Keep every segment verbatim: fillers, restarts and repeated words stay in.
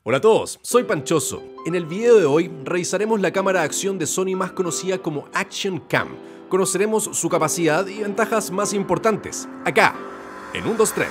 Hola a todos, soy Panchoso. En el video de hoy revisaremos la cámara de acción de Sony más conocida como Action Cam. Conoceremos su capacidad y ventajas más importantes, acá, en un dos tres.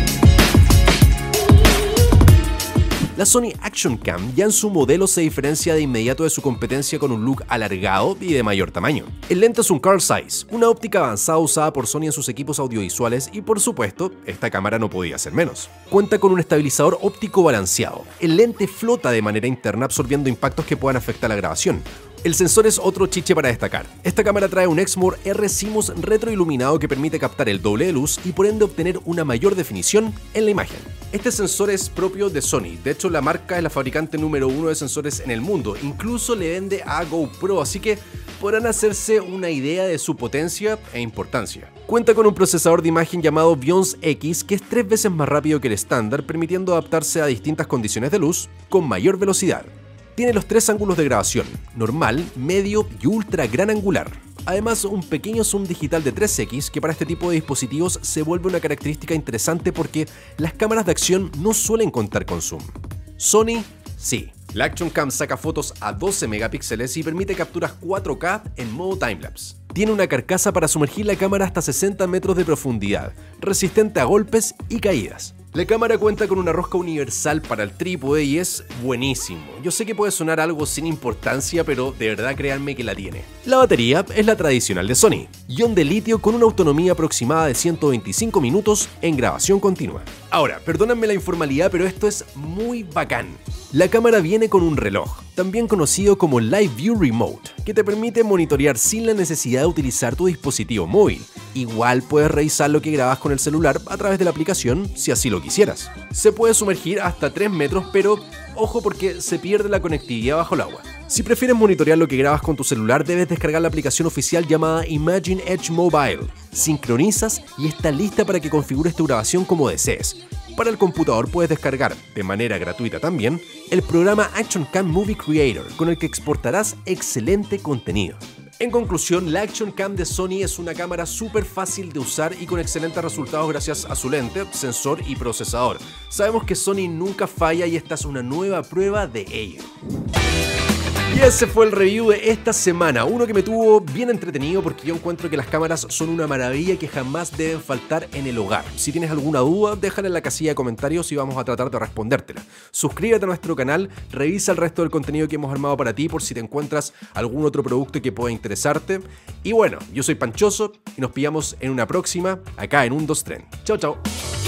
La Sony Action Cam ya en su modelo se diferencia de inmediato de su competencia con un look alargado y de mayor tamaño. El lente es un Carl Zeiss, una óptica avanzada usada por Sony en sus equipos audiovisuales y por supuesto, esta cámara no podía ser menos. Cuenta con un estabilizador óptico balanceado. El lente flota de manera interna absorbiendo impactos que puedan afectar la grabación. El sensor es otro chiche para destacar. Esta cámara trae un Exmor R CMOS retroiluminado que permite captar el doble de luz y por ende obtener una mayor definición en la imagen. Este sensor es propio de Sony, de hecho la marca es la fabricante número uno de sensores en el mundo, incluso le vende a GoPro, así que podrán hacerse una idea de su potencia e importancia. Cuenta con un procesador de imagen llamado Vions X que es tres veces más rápido que el estándar, permitiendo adaptarse a distintas condiciones de luz con mayor velocidad. Tiene los tres ángulos de grabación, normal, medio y ultra gran angular. Además, un pequeño zoom digital de tres equis que para este tipo de dispositivos se vuelve una característica interesante porque las cámaras de acción no suelen contar con zoom. Sony, sí. La Action Cam saca fotos a doce megapíxeles y permite capturas cuatro K en modo timelapse. Tiene una carcasa para sumergir la cámara hasta sesenta metros de profundidad, resistente a golpes y caídas. La cámara cuenta con una rosca universal para el trípode y es buenísimo. Yo sé que puede sonar algo sin importancia, pero de verdad créanme que la tiene. La batería es la tradicional de Sony, ion de litio con una autonomía aproximada de ciento veinticinco minutos en grabación continua. Ahora, perdónenme la informalidad, pero esto es muy bacán. La cámara viene con un reloj, también conocido como Live View Remote, que te permite monitorear sin la necesidad de utilizar tu dispositivo móvil. Igual puedes revisar lo que grabas con el celular a través de la aplicación si así lo quisieras. Se puede sumergir hasta tres metros, pero ojo porque se pierde la conectividad bajo el agua. Si prefieres monitorear lo que grabas con tu celular, debes descargar la aplicación oficial llamada Imagine Edge Mobile. Sincronizas y está lista para que configures tu grabación como desees. Para el computador puedes descargar, de manera gratuita también, el programa Action Cam Movie Creator, con el que exportarás excelente contenido. En conclusión, la Action Cam de Sony es una cámara súper fácil de usar y con excelentes resultados gracias a su lente, sensor y procesador. Sabemos que Sony nunca falla y esta es una nueva prueba de ello. Y ese fue el review de esta semana, uno que me tuvo bien entretenido porque yo encuentro que las cámaras son una maravilla que jamás deben faltar en el hogar. Si tienes alguna duda, déjala en la casilla de comentarios y vamos a tratar de respondértela. Suscríbete a nuestro canal, revisa el resto del contenido que hemos armado para ti por si te encuentras algún otro producto que pueda interesarte. Y bueno, yo soy Panchoso y nos pillamos en una próxima, acá en un dos tres. Chao, chao.